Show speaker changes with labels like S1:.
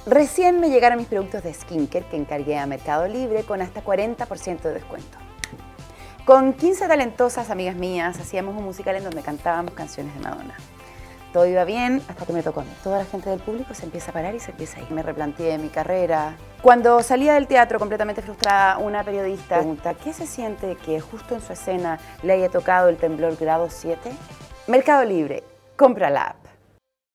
S1: Recién me llegaron mis productos de skincare que encargué a Mercado Libre con hasta 40% de descuento. Con 15 talentosas amigas mías hacíamos un musical en donde cantábamos canciones de Madonna. Todo iba bien hasta que me tocó a mí. Toda la gente del público se empieza a parar y se empieza a ir. Me replanteé mi carrera. Cuando salía del teatro completamente frustrada, una periodista pregunta: ¿qué se siente que justo en su escena le haya tocado el temblor grado 7? Mercado Libre, cómprala.